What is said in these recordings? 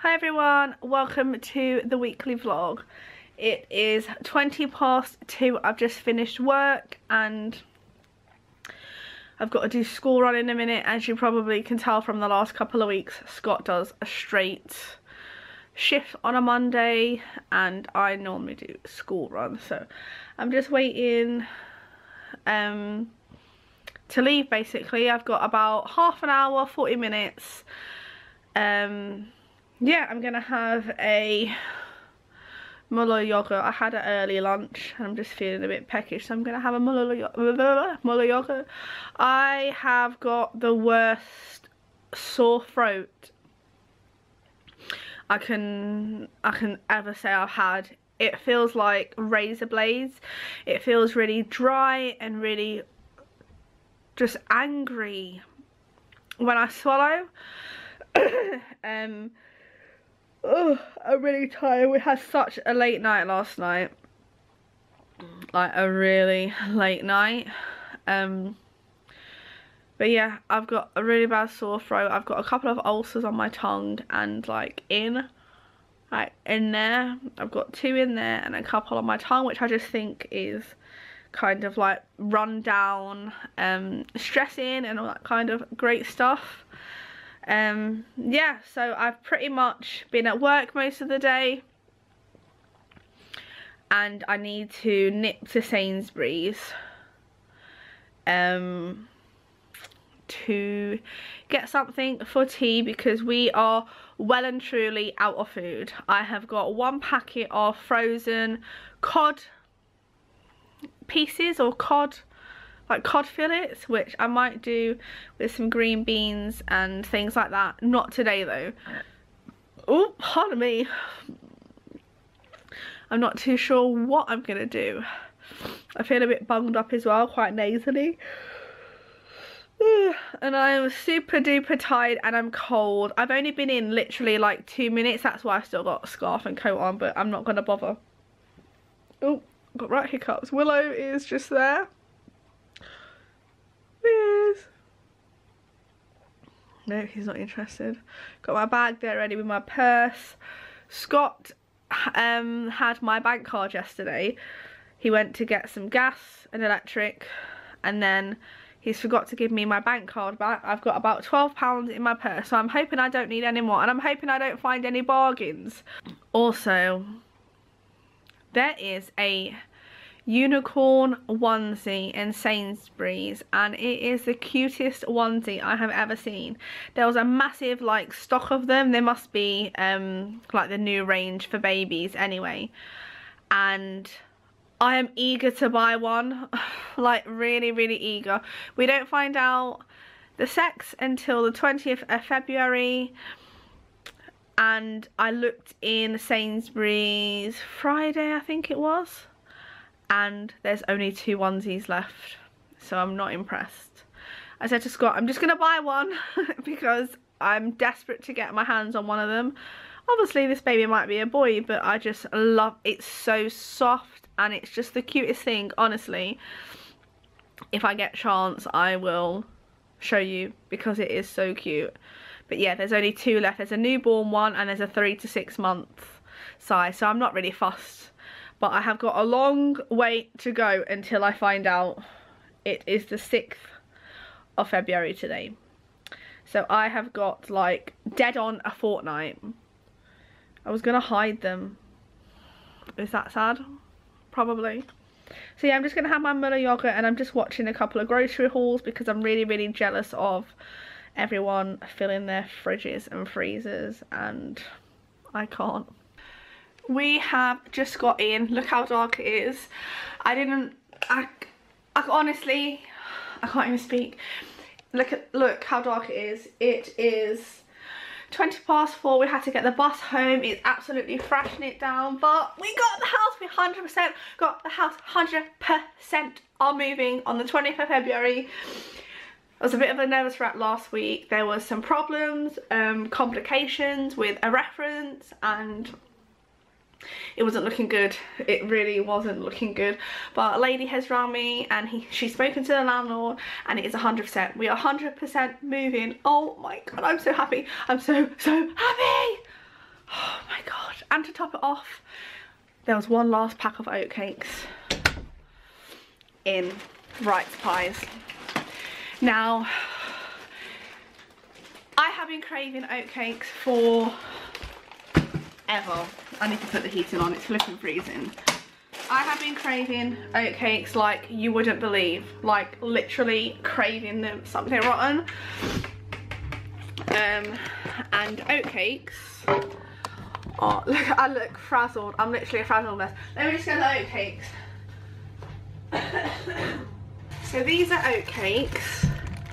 Hi everyone, welcome to the weekly vlog. It is 2:20. I've just finished work and I've got to do school run in a minute. As you probably can tell from the last couple of weeks, Scott does a straight shift on a Monday and I normally do school run. So I'm just waiting to leave basically. I've got about half an hour, 40 minutes. Yeah, I'm gonna have a Muller yogurt. I had an early lunch and I'm just feeling a bit peckish, so I'm gonna have a Muller yogurt. I have got the worst sore throat I can ever say I've had. It feels like razor blades. It feels really dry and really just angry when I swallow. Oh, I'm really tired. We had such a late night last night, like a really late night. But yeah, I've got a really bad sore throat. I've got a couple of ulcers on my tongue and like in there. I've got 2 in there and a couple on my tongue, which I just think is kind of like run down, stressing and all that kind of great stuff. Yeah, so I've pretty much been at work most of the day and I need to nip to Sainsbury's to get something for tea because we are well and truly out of food. I have got 1 packet of frozen cod pieces or cod fillets, which I might do with some green beans and things like that. Not today though. Oh, pardon me. I'm not too sure what I'm gonna do. I feel a bit bunged up as well, quite nasally. And I am super duper tired and I'm cold. I've only been in literally like 2 minutes. That's why I've still got a scarf and coat on, but I'm not gonna bother. Oh, got right hiccups. Willow is just there. No, he's not interested. Got my bag there ready with my purse. Scott had my bank card yesterday. He went to get some gas and electric and then he's forgot to give me my bank card back. I've got about £12 in my purse, so I'm hoping I don't need any more and I'm hoping I don't find any bargains. Also, there is a unicorn onesie in Sainsbury's and it is the cutest onesie I have ever seen. There was a massive like stock of them. There must be like the new range for babies anyway, and I am eager to buy one. Like really eager. We don't find out the sex until the 20th of February and I looked in Sainsbury's Friday, I think it was, and there's only 2 onesies left, so I'm not impressed. I said to Scott, I'm just gonna buy one because I'm desperate to get my hands on one of them. Obviously this baby might be a boy, but I just love it. It's so soft and it's just the cutest thing. Honestly, if I get a chance I will show you because it is so cute. But yeah, there's only 2 left. There's a newborn one and there's a 3 to 6 month size, so I'm not really fussed. But I have got a long wait to go until I find out. It is the 6th of February today. So I have got like dead on a fortnight. I was gonna hide them. Is that sad? Probably. So yeah, I'm just gonna have my Muller yogurt and I'm just watching a couple of grocery hauls because I'm really jealous of everyone filling their fridges and freezers and I can't. We have just got in. Look how dark it is. I honestly, I can't even speak. Look how dark it is. It is 4:20. We had to get the bus home. It's absolutely thrashing it down, but we got the house. We 100% got the house. 100% are moving on the 20th of February. I was a bit of a nervous wreck last week. There was some problems, complications with a reference and it wasn't looking good. It really wasn't looking good. But a lady has rang me and she's spoken to the landlord and it is 100%. We are 100% moving. Oh my god, I'm so happy. I'm so happy. And to top it off, there was one last pack of oatcakes in Wright's Pies. Now, I have been craving oatcakes for ever. I need to put the heating on, it's flipping freezing. I have been craving oatcakes like you wouldn't believe, like literally craving them, something rotten. And oatcakes, oh look, I look frazzled, I'm literally a frazzled mess. Let me just get the oatcakes. So these are oatcakes,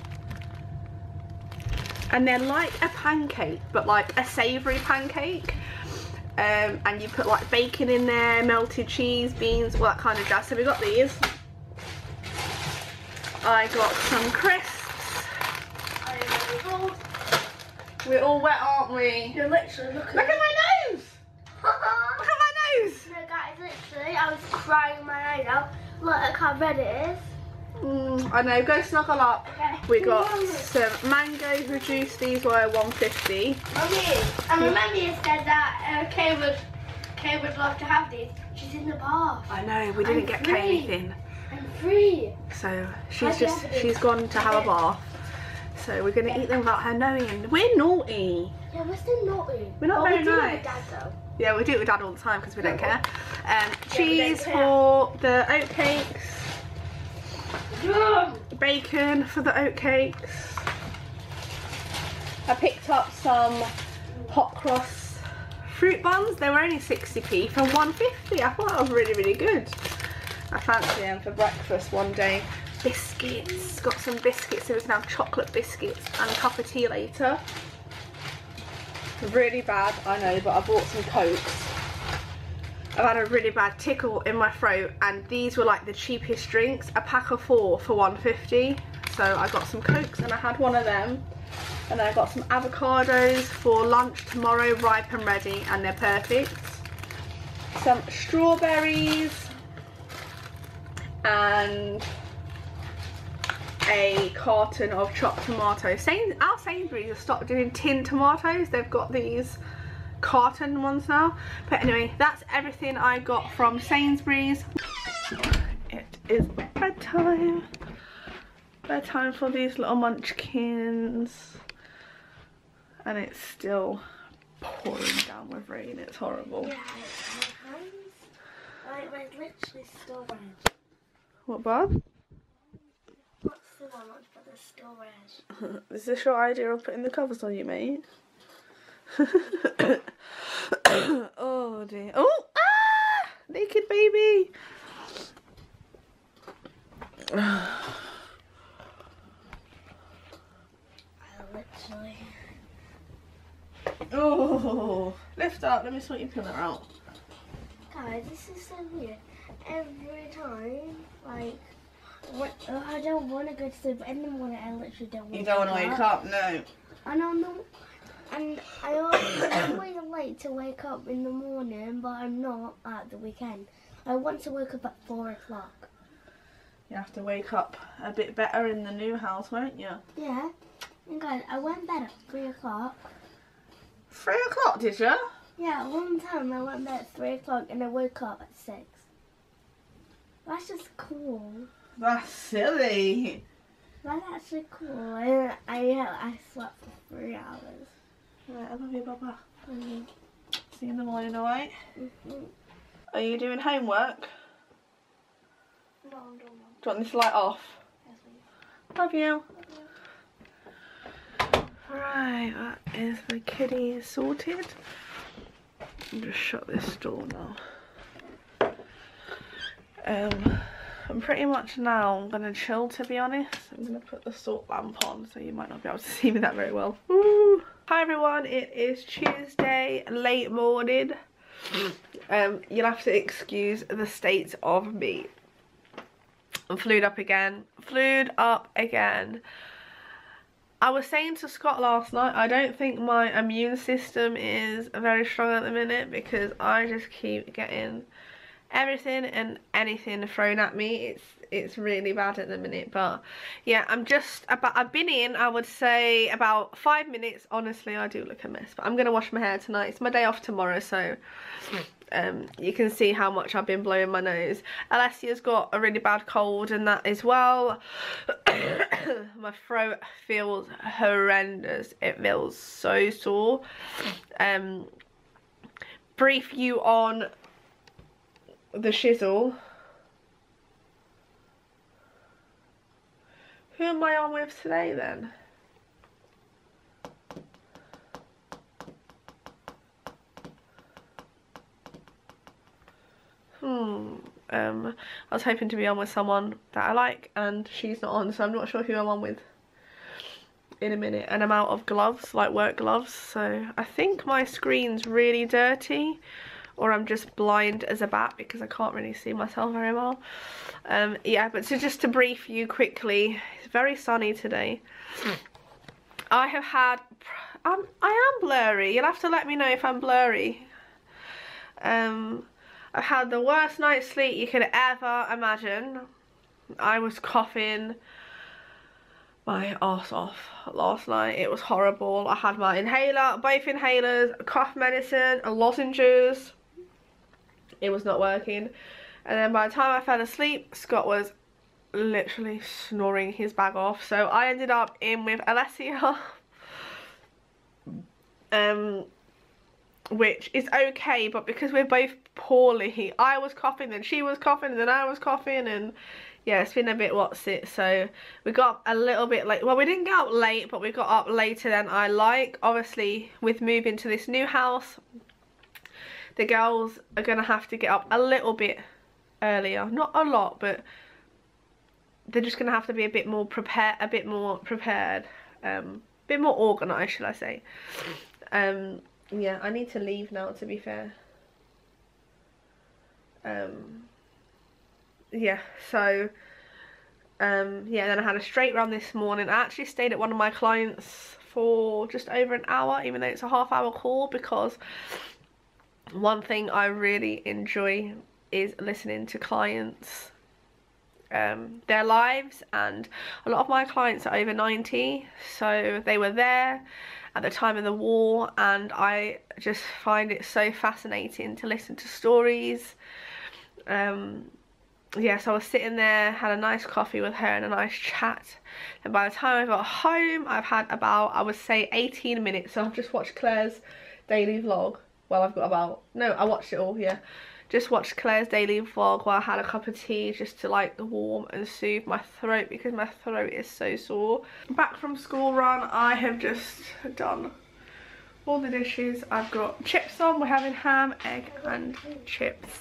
and they're like a pancake, but like a savoury pancake. And you put like bacon in there, melted cheese, beans, all that kind of jazz. So we got these. I got some crisps. I am really cold. We're all wet, aren't we? You're literally Look at my nose! Look at my nose! No guys, literally, I was crying my eyes out. Look how red it is. I know, go snuggle up. Okay. We got some mango juice, these were $1.50. Mummy, and remember you said that Kay would love to have these. She's in the bath. I know, we didn't get Kay anything. I'm free. So she's gone to have a bath. So we're gonna eat them without her knowing. We're naughty. Yeah, we're still naughty. We're not very nice. We do it with Dad though. Yeah, we do it with Dad all the time because we don't care. we Cheese don't care. for the oatcakes. Bacon for the oatcakes. I picked up some hot cross fruit buns. They were only 60p for $1.50. I thought that was really, really good. I fancy them for breakfast one day. Biscuits. Got some biscuits. So we can have chocolate biscuits and a cup of tea later. Really bad, I know, but I bought some Cokes. I've had a really bad tickle in my throat, and these were like the cheapest drinks, a pack of 4 for $1.50. So I got some Cokes and I had one of them. And then I got some avocados for lunch tomorrow, ripe and ready, and they're perfect. Some strawberries and a carton of chopped tomatoes. Our Sainsbury's have stopped doing tin tomatoes. They've got these carton ones now. But anyway, that's everything I got from Sainsbury's. It is bedtime. Bedtime for these little munchkins. And it's still pouring down with rain. It's horrible. Yeah, my hands, like, literally still red. What, Bob? Not still orange, but they're still red. Is this your idea of putting the covers on you, mate? Oh dear. Oh! Ah! Naked baby! I literally... Oh! Lift up, let me sort your pillow out. Guys, this is so weird. Every time, like, I don't want to go to sleep, but in the morning I literally don't want to. You don't want to wake up, no. And I'm always late to wake up in the morning, but I'm not at the weekend. I want to wake up at 4 o'clock. You have to wake up a bit better in the new house, won't you? Yeah. And guys, I went to bed at 3 o'clock. 3 o'clock, did you? Yeah, one time I went to bed at 3 o'clock and I woke up at 6. That's just cool. That's silly. That's actually cool. I slept for 3 hours. Right, I love you, Baba. Mm-hmm. See you in the morning, alright? Mm-hmm. Are you doing homework? No, I'm doing one. Do you want this light off? Yes, please. Love you. Love you. Right, that is the kitty sorted. I'll just shut this door now. I'm pretty much now gonna chill, to be honest. I'm gonna put the salt lamp on, so you might not be able to see me that very well. Woo. Hi everyone, it is Tuesday, late morning. You'll have to excuse the state of me. I'm flued up again. I was saying to Scott last night, I don't think my immune system is very strong at the minute because I just keep getting everything and anything thrown at me. It's really bad at the minute, but yeah, I've been in, I would say, about 5 minutes. Honestly, I do look a mess, but I'm gonna wash my hair tonight. It's my day off tomorrow, so you can see how much I've been blowing my nose. Alessia's got a really bad cold and that as well. My throat feels horrendous. It feels so sore. Brief you on the shizzle. Who am I on with today then? I was hoping to be on with someone that I like, and she's not on, so I'm not sure who I'm on with in a minute. And I'm out of gloves, like work gloves, so I think my screen's really dirty, or I'm just blind as a bat because I can't really see myself very well. Yeah, but so just to brief you quickly, it's very sunny today. I have had, I am blurry. You'll have to let me know if I'm blurry. I've had the worst night's sleep you could ever imagine. I was coughing my arse off last night. It was horrible. I had my inhaler, both inhalers, cough medicine, and lozenges. It was not working. And then by the time I fell asleep, Scott was literally snoring his bag off. So I ended up in with Alessia. Which is okay, but because we're both poorly, I was coughing, then she was coughing, and then I was coughing, and yeah, it's been a bit what's it. So we got up a little bit late. Well, we didn't get up late, but we got up later than I like. Obviously, with moving to this new house, the girls are gonna have to get up a little bit earlier. Not a lot, but they're just gonna have to be a bit more prepared, a bit more organised, should I say. Yeah, I need to leave now, to be fair. Yeah, so yeah, then I had a straight run this morning. I actually stayed at one of my clients for just over an hour, even though it's a half-hour call, because one thing I really enjoy is listening to clients, their lives, and a lot of my clients are over 90, so they were there at the time of the war, and I just find it so fascinating to listen to stories. Yeah, so I was sitting there, had a nice coffee with her and a nice chat, and by the time I got home, I've had about, I would say, 18 minutes. So I've just watched Claire's daily vlog. Well, I've got about, no, I watched it all, yeah. Just watched Claire's daily vlog while I had a cup of tea, just to like warm and soothe my throat, because my throat is so sore. Back from school run, I have just done all the dishes. I've got chips on. We're having ham, egg and chips.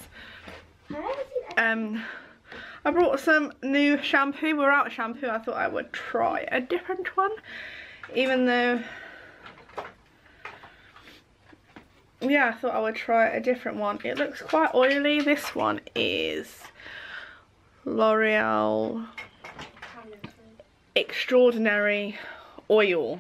I brought some new shampoo. We were out of shampoo. I thought I would try a different one, even though, yeah, I thought I would try a different one. It looks quite oily. This one is L'Oreal Extraordinary Oil,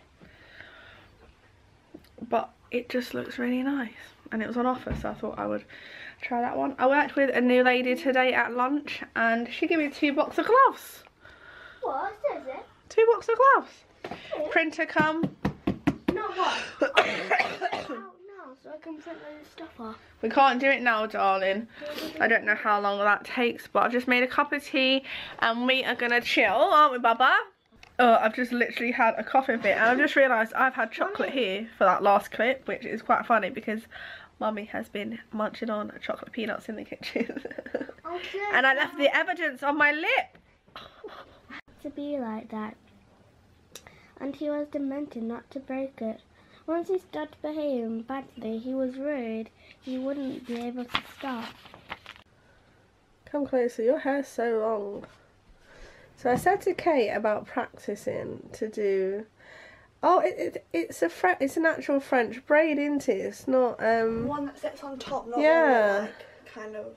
but it just looks really nice, and it was on offer, so I thought I would try that one. I worked with a new lady today at lunch, and she gave me 2 boxes of gloves. What is it? 2 boxes of gloves. Yeah. Printer come. No, what? Out now, so I can print those stuff off. We can't do it now, darling. I don't know how long that takes, but I've just made a cup of tea, and we are gonna chill, aren't we, Baba? Oh, I've just literally had a coffee fit, and I've just realised I've had chocolate here for that last clip, which is quite funny because Mummy has been munching on chocolate peanuts in the kitchen. And I left the evidence on my lip. To be like that. And he was demented not to break it. Once he started behaving badly, he was worried he wouldn't be able to stop. Come closer, your hair's so long. So I said to Kate about practicing to do, oh, it's an actual French braid, isn't it? It's not one that sits on top, not yeah, all, like, kind of.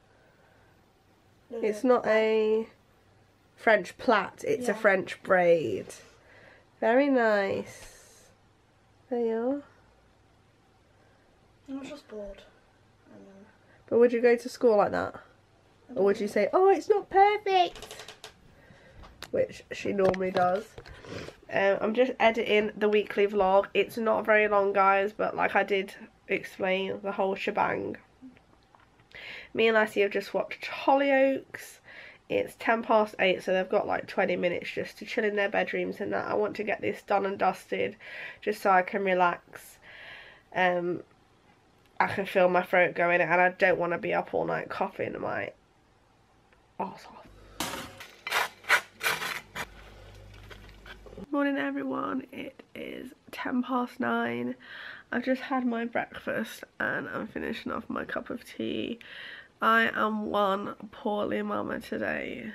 No, it's not a French plait. It's a French braid. Very nice. There you are. I was just bored. But would you go to school like that? Or would you say, oh, it's not perfect? Which she normally does. I'm just editing the weekly vlog. It's not very long, guys, but like I did explain the whole shebang. Me and Lassie have just watched Hollyoaks. It's 8:10, so they've got like 20 minutes just to chill in their bedrooms and that. I want to get this done and dusted just so I can relax. I can feel my throat going, and I don't want to be up all night coughing my arse off. Morning everyone, it is 9:10. I've just had my breakfast and I'm finishing off my cup of tea. I am one poorly mama today.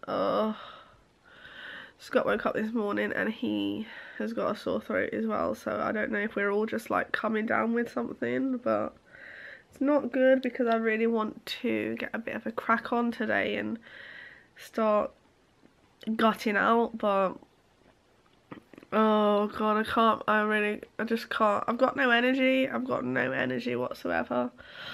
Scott woke up this morning and he has got a sore throat as well, so I don't know if we're all just like coming down with something, but it's not good because I really want to get a bit of a crack on today and start gutting out, but oh god, I just can't. I've got no energy. I've got no energy whatsoever.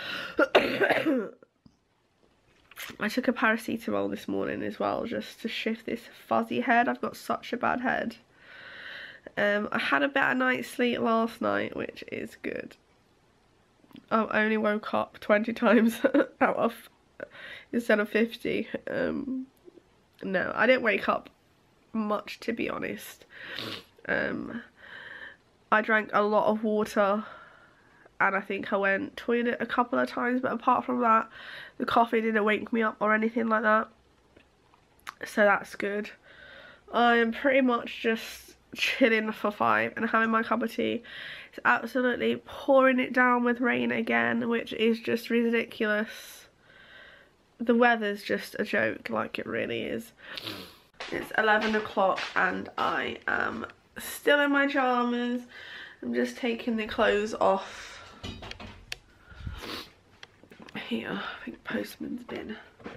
I took a paracetamol this morning as well, just to shift this fuzzy head. I've got such a bad head. I had a better night's sleep last night, which is good. I only woke up 20 times out of, instead of 50. No, I didn't wake up much, to be honest. I drank a lot of water and I think I went toilet a couple of times, but apart from that, the coffee didn't wake me up or anything like that, so that's good. I'm pretty much just chilling for 5 and having my cup of tea. It's absolutely pouring it down with rain again, which is just ridiculous. The weather's just a joke, like it really is. It's 11 o'clock and I am still in my pyjamas. I'm just taking the clothes off. Here, I think postman's bin.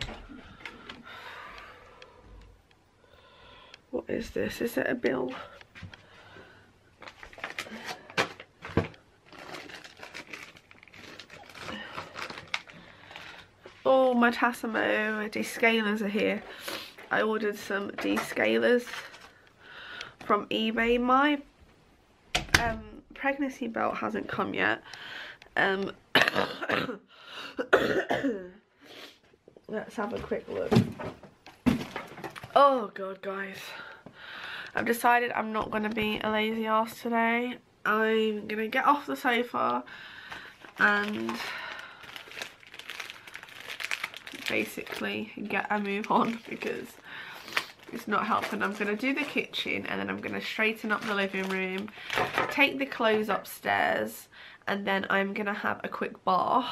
What is this? Is it a bill? Oh, my Tassimo descalers are here. I ordered some descalers from eBay. My pregnancy belt hasn't come yet. Let's have a quick look. Oh god, guys, I've decided I'm not going to be a lazy ass today. I'm going to get off the sofa and basically get a move on because it's not helping. I'm going to do the kitchen and then I'm going to straighten up the living room, take the clothes upstairs, and then I'm going to have a quick bath.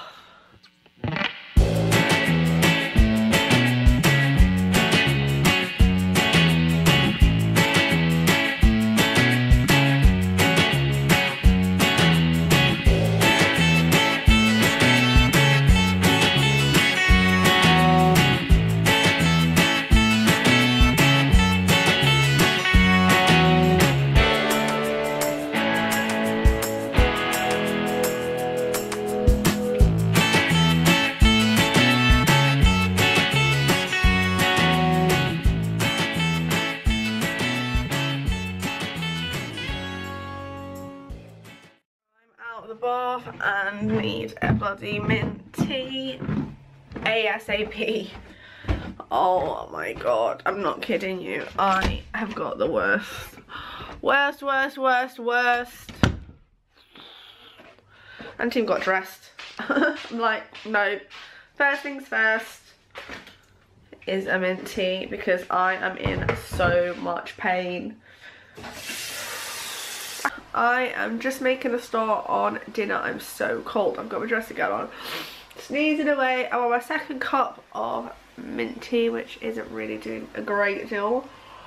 The bath and need a bloody mint tea ASAP. Oh my god, I'm not kidding you. I have got the worst. And team got dressed. I'm like, no. First things first is a mint tea because I am in so much pain. I am just making a start on dinner. I'm so cold. I've got my dress to go on. Sneezing away. I'm on my second cup of mint tea, which isn't really doing a great deal.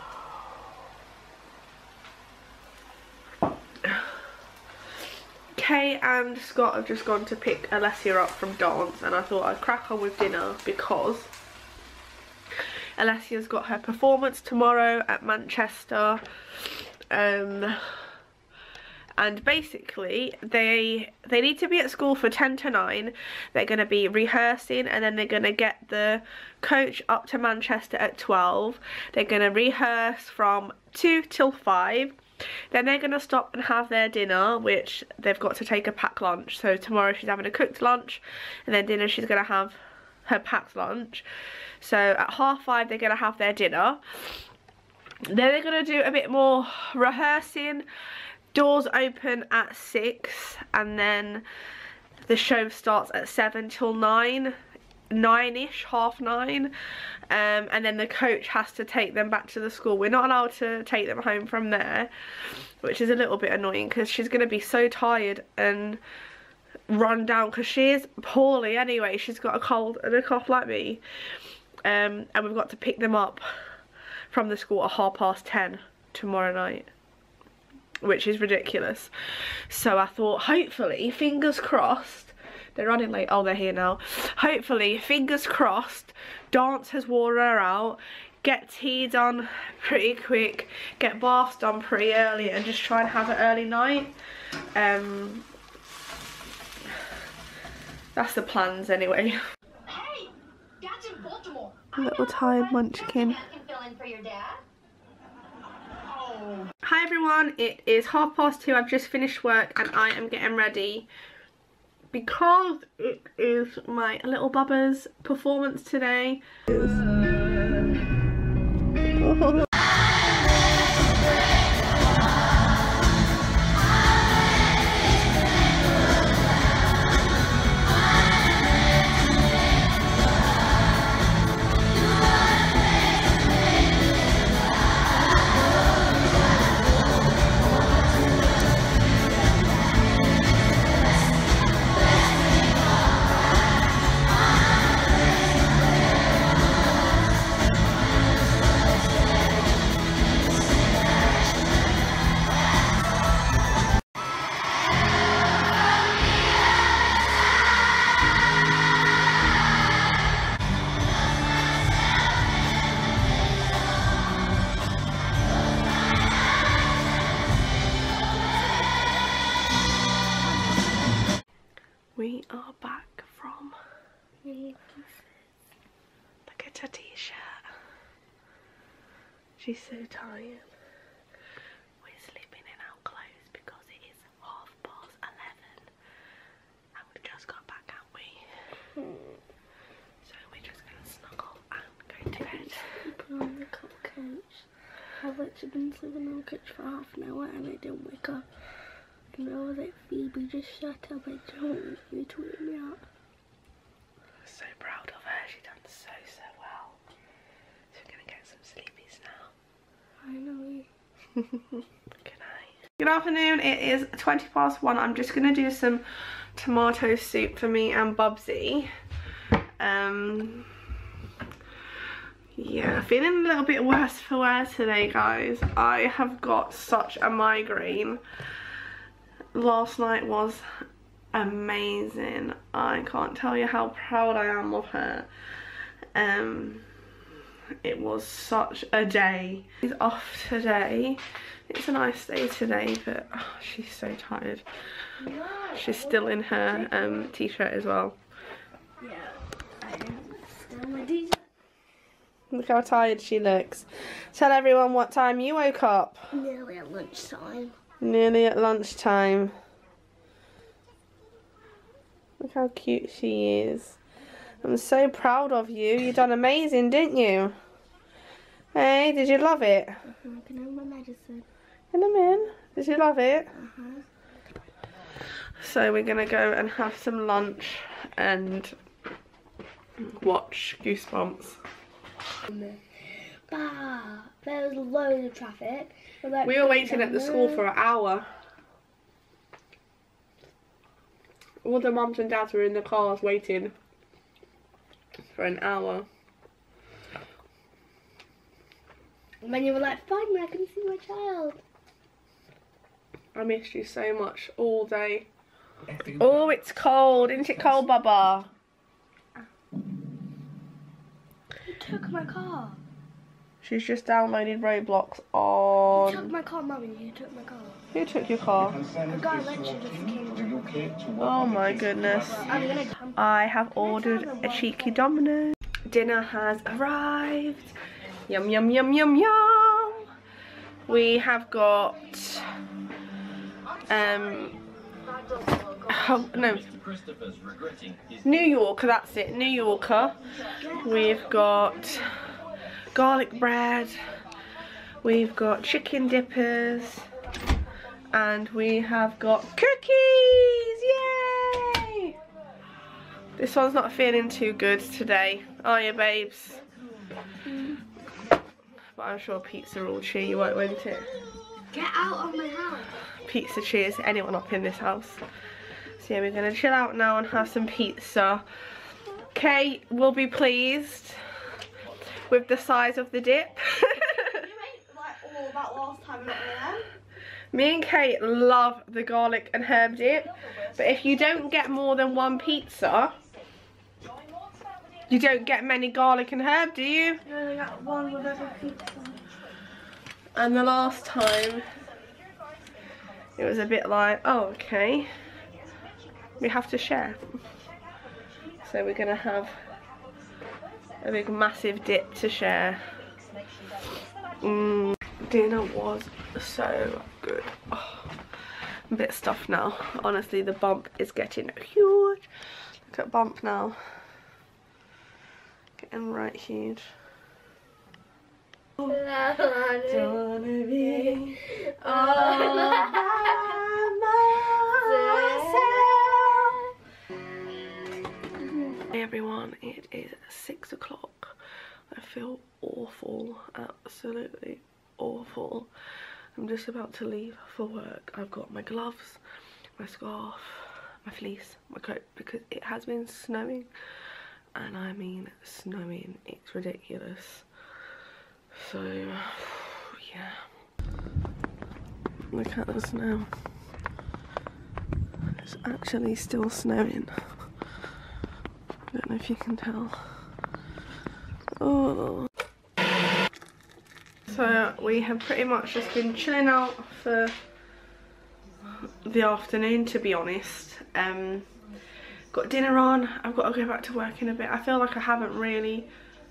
Kay and Scott have just gone to pick Alessia up from dance, and I thought I'd crack on with dinner because Alessia's got her performance tomorrow at Manchester. and basically they need to be at school for 10 to 9. They're going to be rehearsing, and then they're going to get the coach up to Manchester at 12. They're going to rehearse from 2 till 5. Then they're going to stop and have their dinner, which they've got to take a packed lunch. So tomorrow she's having a cooked lunch, and then dinner she's going to have her packed lunch. So at 5:30 they're going to have their dinner. Then they're going to do a bit more rehearsing. Doors open at 6, and then the show starts at 7 till 9. 9ish, 9:30, and then the coach has to take them back to the school. We're not allowed to take them home from there, which is a little bit annoying because she's going to be so tired and run down, because she is poorly anyway. She's got a cold and a cough like me, and we've got to pick them up from the school at 10:30 tomorrow night, which is ridiculous. So I thought, hopefully, fingers crossed, they're running late. Oh, they're here now. Hopefully, fingers crossed, dance has wore her out, get tea done pretty quick, get baths done pretty early, and just try and have an early night. That's the plans anyway. Hey, Dad's in Baltimore. Little tired munchkin. Hi everyone, it is 2:30. I've just finished work and I am getting ready because it is my little Bubba's performance today. We are back from, look at her t-shirt, she's so tired. We're sleeping in our clothes because it is 11:30 and we've just got back, haven't we? So we're just going to snuggle and go to bed. People on the coach. I've actually been sleeping on the couch for half an hour and I didn't wake up. And I was like, Phoebe, just shut up, I don't want you to wake me up. So proud of her, she done so well. So we're going to get some sleepies now. Finally. Good night. Good afternoon, it is 1:20. I'm just going to do some tomato soup for me and Bubsy. Yeah, feeling a little bit worse for wear today, guys. I have got such a migraine. Last night was amazing. I can't tell you how proud I am of her. It was such a day. She's off today. It's a nice day today, but oh, she's so tired. She's still in her t-shirt as well. Yeah, I am still in my t-shirt. Look how tired she looks. Tell everyone what time you woke up. Nearly at lunchtime. Nearly at lunchtime. Look how cute she is. I'm so proud of you. You done amazing, didn't you? Hey, did you love it? Can I have my medicine? In a min. Did you love it? Uh-huh. So we're going to go and have some lunch and watch Goosebumps. There was loads of traffic. We were waiting at the school for an hour. All the mums and dads were in the cars waiting for an hour. And then you were like, finally I can see my child. I missed you so much all day. Oh, it's cold. Isn't it cold, Bubba? You took my car. She's just downloaded Roblox You on... took my car, Mummy. You took my car. Who took your car? A guy literally just came. Oh my goodness. I'm gonna come. I have ordered a cheeky Domino. Dinner has arrived. Yum, yum, yum, yum, yum. We have got... oh, no. New Yorker, that's it. New Yorker. We've got garlic bread. We've got chicken dippers. And we have got cookies! Yay! This one's not feeling too good today, are you, babes? But I'm sure pizza will cheer you up, won't it? Get out of my house. Pizza cheers anyone up in this house. So yeah, we're going to chill out now and have some pizza. Kate will be pleased with the size of the dip. You ate like all that last time, not one of them. Me and Kate love the garlic and herb dip, but if you don't get more than one pizza, you don't get many garlic and herb, do you? You only got one with every pizza. And the last time, it was a bit like, oh, okay, we have to share. So we're gonna have a big massive dip to share. Dinner was so good. Oh, I'm a bit stuffed now. Honestly, the bump is getting huge. Look at bump now. Getting right huge. Don't wanna be all by myself. Hey everyone, it is 6 o'clock. I feel awful, absolutely awful. I'm just about to leave for work. I've got my gloves, my scarf, my fleece, my coat, because it has been snowing, and I mean snowing, it's ridiculous. So yeah, look at the snow. It's actually still snowing. I don't know if you can tell. Oh. So we have pretty much just been chilling out for the afternoon, to be honest. Got dinner on. I've got to go back to work in a bit. I feel like I haven't really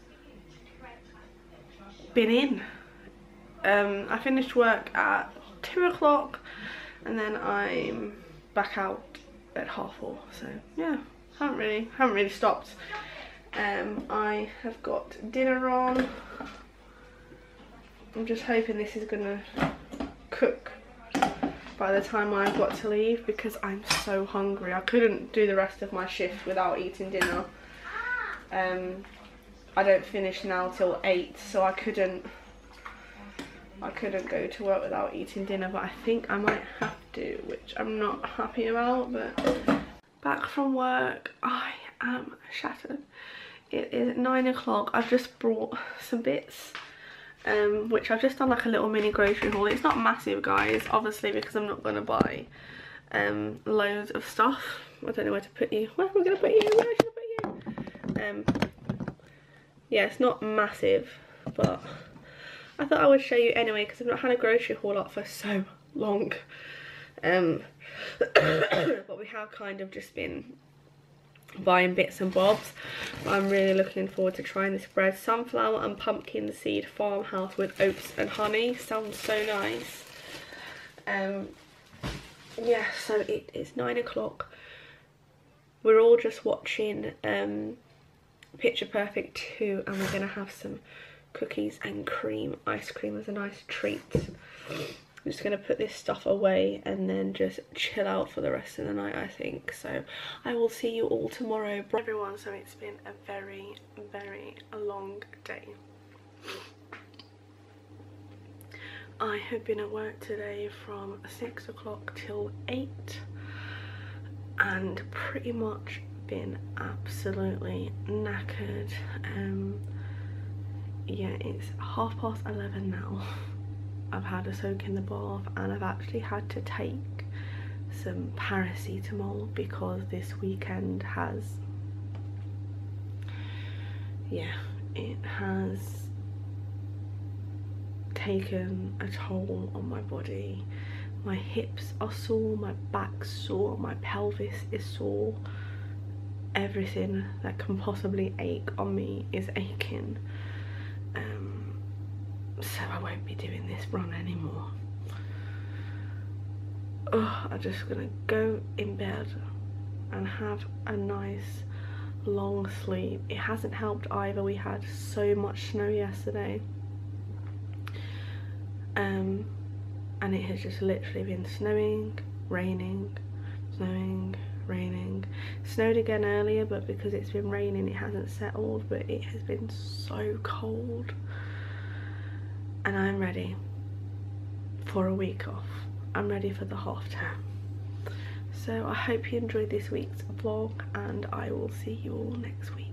been in. I finished work at 2 o'clock and then I'm back out at 4:30. So yeah, haven't really stopped. I have got dinner on. I'm just hoping this is gonna cook by the time I've got to leave, because I'm so hungry. I couldn't do the rest of my shift without eating dinner. I don't finish now till 8, so I couldn't go to work without eating dinner, but I think I might have to, which I'm not happy about. But back from work, I am shattered. It is 9 o'clock. I've just brought some bits, which I've just done like a little mini grocery haul. It's not massive, guys, obviously, because I'm not going to buy loads of stuff. I don't know where to put you. Where am I going to put you? Where should I put you? Yeah, it's not massive, but I thought I would show you anyway, because I've not had a grocery haul up for so long. But we have kind of just been buying bits and bobs. I'm really looking forward to trying this bread. Sunflower and pumpkin seed farmhouse with oats and honey. Sounds so nice. Yeah, so it is 9 o'clock. We're all just watching Picture Perfect 2, and we're going to have some cookies and cream ice cream as a nice treat. I'm just going to put this stuff away and then just chill out for the rest of the night, I think. So I will see you all tomorrow. Everyone, so it's been a very, very long day. I have been at work today from 6 o'clock till 8 and pretty much been absolutely knackered. Yeah, it's 11:30 now. I've had a soak in the bath and I've actually had to take some paracetamol because this weekend has, yeah, it has taken a toll on my body. My hips are sore, my back's sore, my pelvis is sore. Everything that can possibly ache on me is aching. So I won't be doing this run anymore. I'm just gonna go in bed and have a nice long sleep. It hasn't helped either. We had so much snow yesterday. And it has just literally been snowing, raining, snowing, raining. Snowed again earlier, but because it's been raining it hasn't settled, but it has been so cold. And I'm ready for a week off. I'm ready for the half term. So I hope you enjoyed this week's vlog, and I will see you all next week.